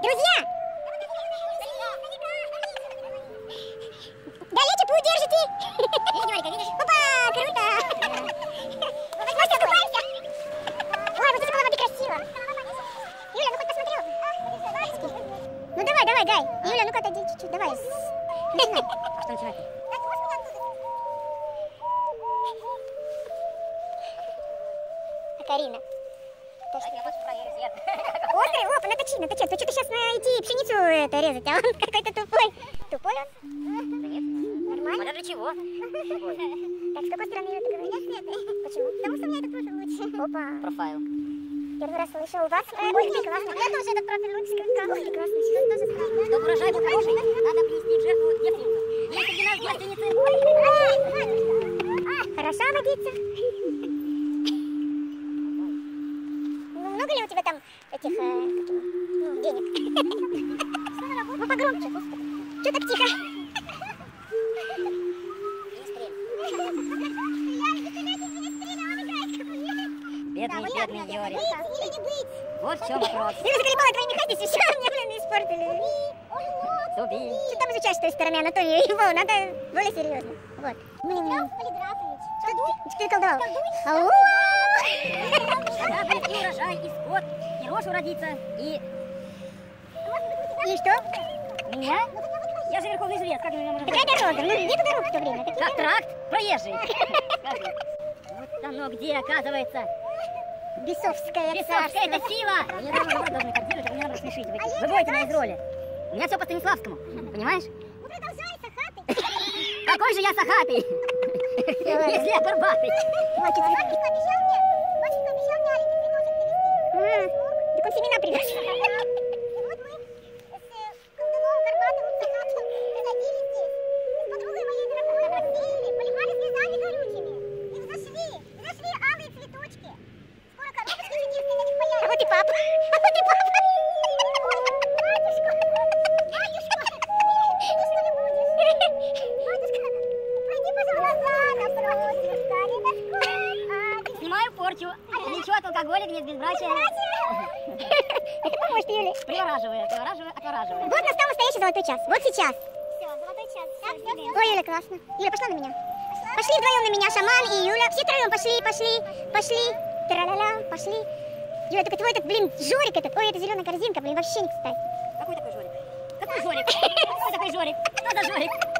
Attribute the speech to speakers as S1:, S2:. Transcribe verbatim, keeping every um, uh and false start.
S1: Друзья! Далече удержите! Видите, видишь? Опа, круто! Настя, купайся! Ой, вот здесь была вода красиво! Юля, ну хоть посмотрела? Ну давай, давай, дай! Юля, ну-ка отойди чуть-чуть, давай! Начинай!
S2: А что начинать?
S1: А Карина?
S2: Я хочу проверить свет.
S1: Острый? Опа, наточи, наточи. А то что-то сейчас идти пшеницу это резать, а он какой-то тупой. Тупой он?
S2: Да нет.
S1: Нормально?
S2: А для чего?
S1: Так, с какой стороны это говоришь? Нет, почему? Потому что у меня этот профиль лучше. Опа.
S2: Профайл.
S1: Первый раз слышал у вас. Ой, прекрасно. У меня тоже этот профиль лучше. Ой, прекрасно. Сейчас тоже странно.
S2: Чтобы урожай был хороший, надо принести в жертву девственницу. Есть среди нас девственницы.
S1: Хороша водица. Ну, много ли у тебя там этих э, ну, денег? Ну, погромче. Что так тихо?
S2: Бедный, бедный Юрий. Вот в чем вопрос.
S1: Я заколебала твоими хатись, все мне, блин, испортили.
S2: Туби.
S1: Что там изучаешь с той стороны Анатолию? Его надо более серьезно. Вот. Блин. Что ты колдовал? Ау!
S2: Тогда будет и урожай, и скот, и рожь уродится, и...
S1: И что?
S2: Меня? Я же верховный жрец, как же меня можно...
S1: Какая дорога? Ну, нету дорог в то время.
S2: Как тракт? Проезжий. Вот оно где, оказывается.
S1: Бесовская
S2: Бесовская,
S1: царство.
S2: это сила! Вы не должны картинуть, вы не надо смешить. Вы, вы будете на из роли. У меня все по Станиславскому, понимаешь?
S1: Ну, продолжай, сахатый.
S2: Какой же я сахатый? Если я горбатый.
S1: Батюшка обещал мне, батюшка обещал мне аленький цветочек привезти. Так он семена привез. И вот мы с колдуном горбатым сахатым садились здесь. И с подругой моей дорогой посеяли, поливали слезами горючими. И взошли, взошли алые цветочки. Скоро коробочки чудесные на них появятся. А вот и папа. А вот и папа. Батюшка, батюшка, ты что не будешь? Батюшка, пройди, пожалуйста, назад, просишь, Кариночку.
S2: Снимаю порчу. Ничего от алкоголя, нет безбрачия.
S1: Это поможет, Юля.
S2: Привораживаю, привораживаю, отвораживаю.
S1: Вот настал настоящий золотой час. Вот сейчас.
S3: Все, золотой час. Так, все, все.
S1: Ой, Юля, классно. Юля, пошла на меня. Пошли вдвоем на меня, шаман и Юля. Все троем пошли, пошли, пошли. Тра-ля-ля, пошли. Юля, только твой этот, блин, Жорик этот. Ой, это зеленая корзинка, блин, вообще не кстати.
S2: Какой такой Жорик? Какой Жорик? Какой такой Жорик? Кто за Жорик?